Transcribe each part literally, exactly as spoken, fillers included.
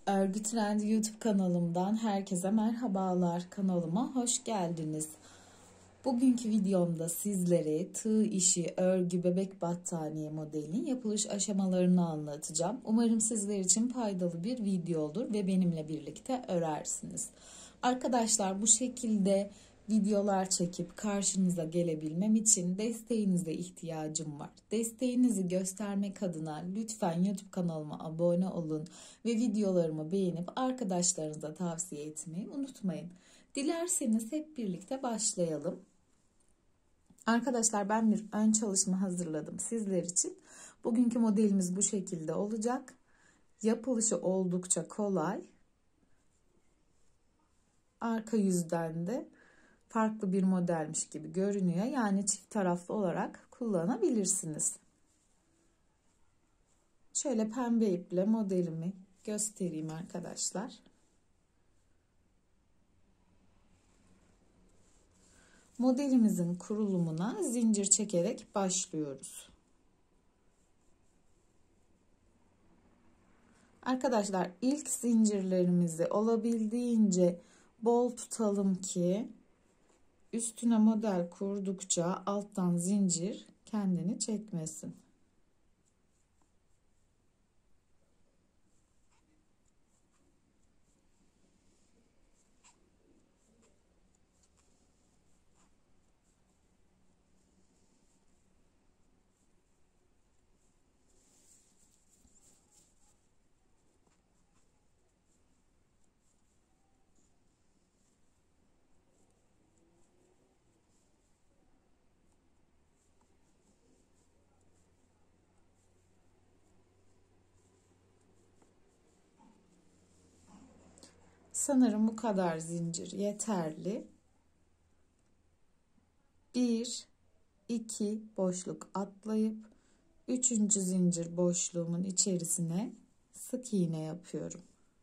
Örgü Trendi YouTube kanalımdan herkese merhabalar. Kanalıma hoş geldiniz. Bugünkü videomda sizlere tığ işi örgü bebek battaniye modelinin yapılış aşamalarını anlatacağım. Umarım sizler için faydalı bir video olur ve benimle birlikte örersiniz. Arkadaşlar, bu şekilde videolar çekip karşınıza gelebilmem için desteğinize ihtiyacım var. Desteğinizi göstermek adına lütfen YouTube kanalıma abone olun ve videolarımı beğenip arkadaşlarınıza tavsiye etmeyi unutmayın. Dilerseniz hep birlikte başlayalım. Arkadaşlar, ben bir ön çalışma hazırladım sizler için. Bugünkü modelimiz bu şekilde olacak. Yapılışı oldukça kolay. Arka yüzden de farklı bir modelmiş gibi görünüyor. Yani çift taraflı olarak kullanabilirsiniz. Şöyle pembe iple modelimi göstereyim arkadaşlar. Modelimizin kurulumuna zincir çekerek başlıyoruz. Arkadaşlar, ilk zincirlerimizi olabildiğince bol tutalım ki üstüne model kurdukça alttan zincir kendini çekmesin. Sanırım bu kadar zincir yeterli. bir iki boşluk atlayıp üçüncü zincir boşluğumun içerisine sık iğne yapıyorum.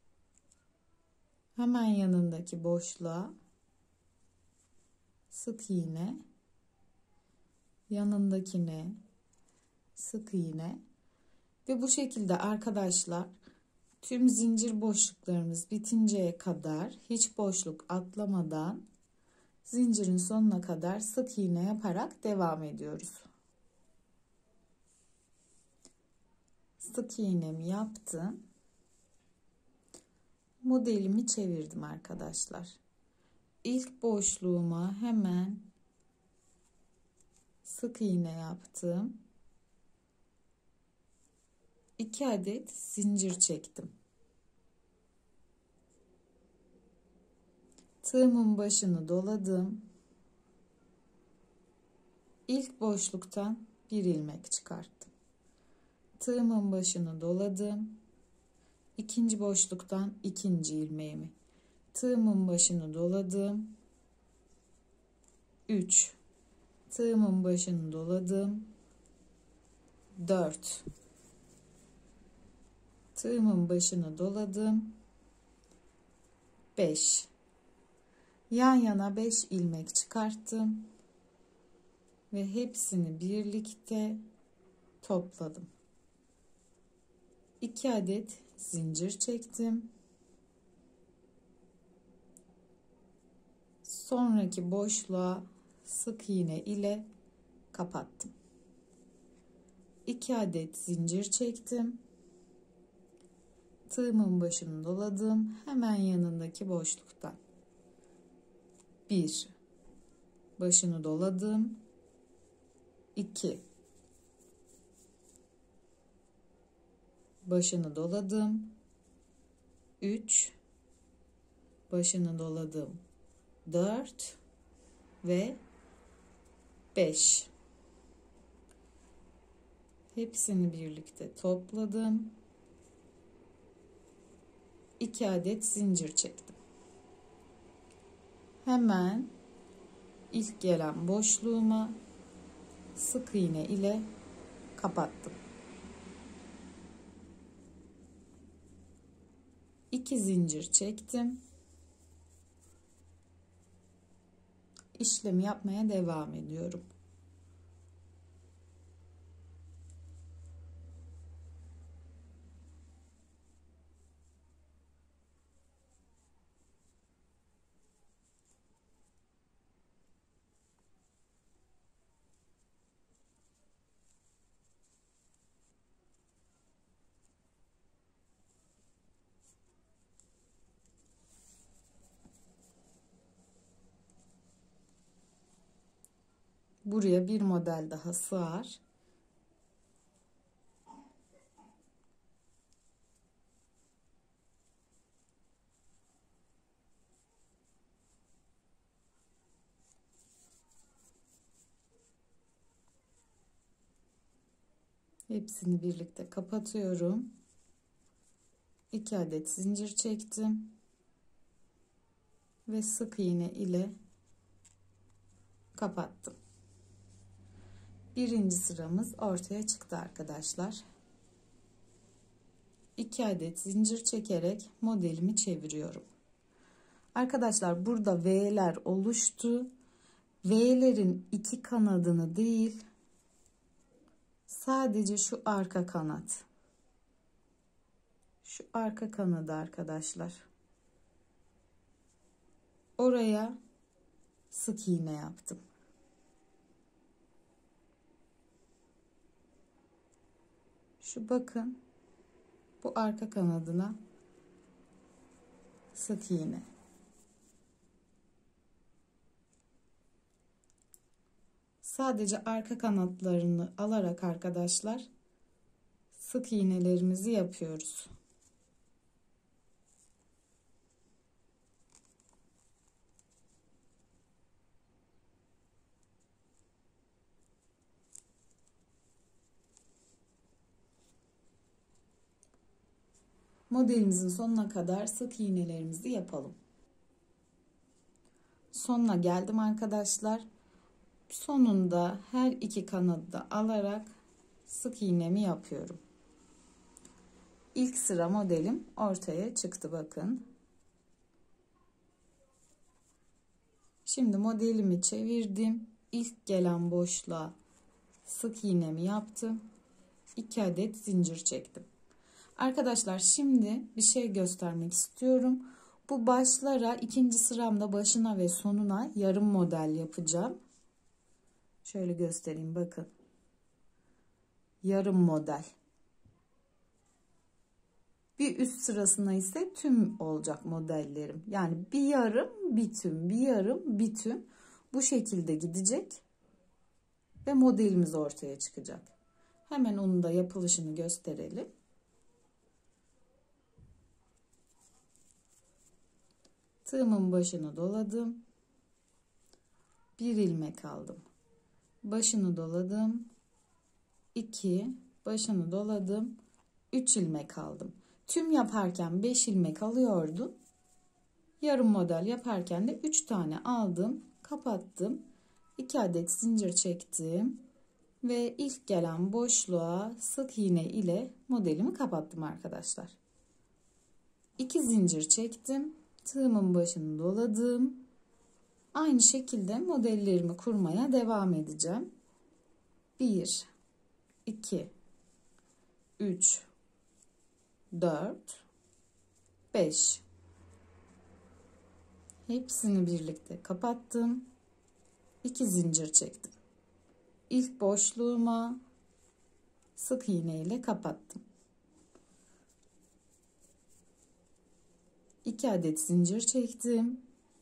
Hemen yanındaki boşluğa sık iğne, yanındakine sık iğne ve bu şekilde arkadaşlar tüm zincir boşluklarımız bitinceye kadar hiç boşluk atlamadan zincirin sonuna kadar sık iğne yaparak devam ediyoruz. Sık iğnemi yaptım. Modelimi çevirdim arkadaşlar. İlk boşluğuma hemen sık iğne yaptım. iki adet zincir çektim. Tığımın başını doladım. İlk boşluktan bir ilmek çıkarttım. Tığımın başını doladım. İkinci boşluktan ikinci ilmeğimi. Tığımın başını doladım. üç. Tığımın başını doladım. dört. Tığımın başını doladım. beş. Yan yana beş ilmek çıkarttım ve hepsini birlikte topladım. iki adet zincir çektim. Sonraki boşluğa sık iğne ile kapattım. iki adet zincir çektim. Tığımın başını doladım. Hemen yanındaki boşluktan bir, başını doladım. iki, başını doladım. üç, başını doladım. dört ve beş. Hepsini birlikte topladım. iki adet zincir çektim. Hemen ilk gelen boşluğuma sık iğne ile kapattım. iki zincir çektim. İşlemi yapmaya devam ediyorum. buraya bir model daha sığar. Hepsini birlikte kapatıyorum. iki adet zincir çektim ve sık iğne ile kapattım. Birinci sıramız ortaya çıktı arkadaşlar. iki adet zincir çekerek modelimi çeviriyorum. Arkadaşlar burada V'ler oluştu. V'lerin iki kanadını değil, sadece şu arka kanat. Şu arka kanadı arkadaşlar. Oraya sık iğne yaptım. Şu bakın, bu arka kanadına sık iğne. Sadece arka kanatlarını alarak arkadaşlar sık iğnelerimizi yapıyoruz. Modelimizin sonuna kadar sık iğnelerimizi yapalım. Sonuna geldim arkadaşlar. Sonunda her iki kanadı da alarak sık iğnemi yapıyorum. İlk sıra modelim ortaya çıktı bakın. Şimdi modelimi çevirdim. İlk gelen boşluğa sık iğnemi yaptım. iki adet zincir çektim. Arkadaşlar şimdi bir şey göstermek istiyorum. Bu başlara ikinci sıramda başına ve sonuna yarım model yapacağım. Şöyle göstereyim bakın. Yarım model. Bir üst sırasına ise tüm olacak modellerim. Yani bir yarım bir tüm, bir yarım bir tüm. Bu şekilde gidecek. Ve modelimiz ortaya çıkacak. Hemen onun da yapılışını gösterelim. Tığımın başını doladım. Bir ilmek aldım. Başını doladım. iki, başını doladım. üç ilmek aldım. Tüm yaparken beş ilmek alıyordum. Yarım model yaparken de üç tane aldım. Kapattım. iki adet zincir çektim. Ve ilk gelen boşluğa sık iğne ile modelimi kapattım arkadaşlar. iki zincir çektim. Tığımın başını doladım. Aynı şekilde modellerimi kurmaya devam edeceğim. bir, iki, üç, dört, beş. Hepsini birlikte kapattım. iki zincir çektim. İlk boşluğuma sık iğne ile kapattım. iki adet zincir çektim.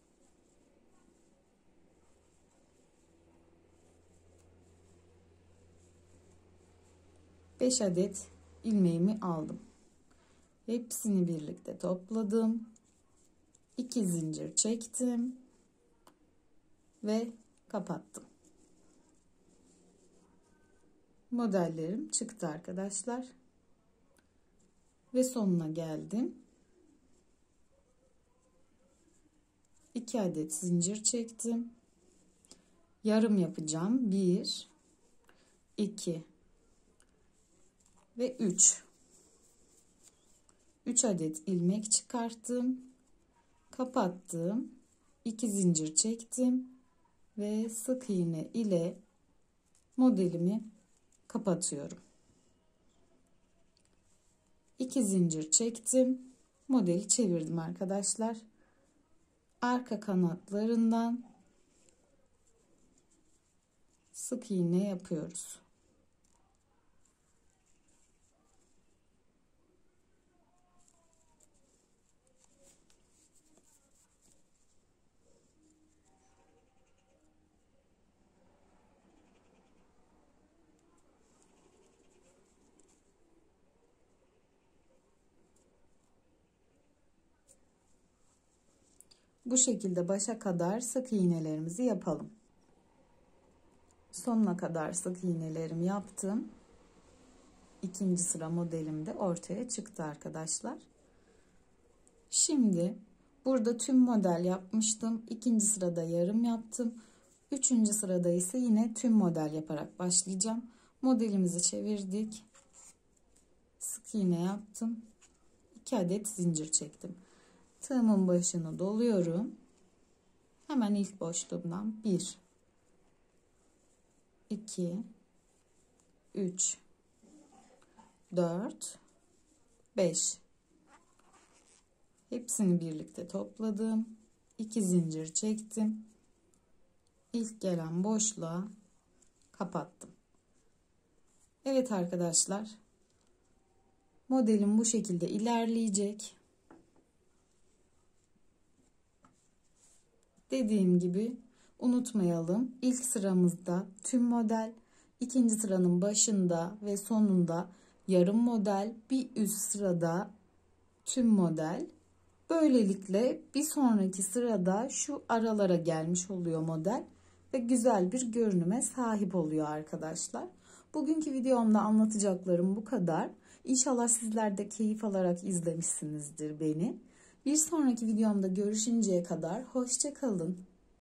beş adet ilmeğimi aldım. Hepsini birlikte topladım. iki zincir çektim ve kapattım. Modellerim çıktı arkadaşlar. Ve sonuna geldim. iki adet zincir çektim. Yarım yapacağım. bir, iki ve üç. üç adet ilmek çıkarttım. Kapattım. iki zincir çektim ve sık iğne ile modelimi kapatıyorum. iki zincir çektim. Modeli çevirdim arkadaşlar. Arka kanatlarından sık iğne yapıyoruz. Bu şekilde başa kadar sık iğnelerimizi yapalım. Sonuna kadar sık iğnelerimi yaptım. İkinci sıra modelim de ortaya çıktı arkadaşlar. Şimdi burada tüm model yapmıştım. İkinci sırada yarım yaptım. Üçüncü sırada ise yine tüm model yaparak başlayacağım. Modelimizi çevirdik. Sık iğne yaptım. iki adet zincir çektim. Tığımın başını doluyorum. Hemen ilk boşluğumdan bir, iki, üç, dört, beş. Hepsini birlikte topladım. iki zincir çektim. İlk gelen boşluğa kapattım. Evet arkadaşlar. Modelim bu şekilde ilerleyecek. Dediğim gibi unutmayalım. İlk sıramızda tüm model, ikinci sıranın başında ve sonunda yarım model, bir üst sırada tüm model. Böylelikle bir sonraki sırada şu aralara gelmiş oluyor model ve güzel bir görünüme sahip oluyor arkadaşlar. Bugünkü videomda anlatacaklarım bu kadar. İnşallah sizler de keyif alarak izlemişsinizdir beni. Bir sonraki videomda görüşünceye kadar hoşça kalın.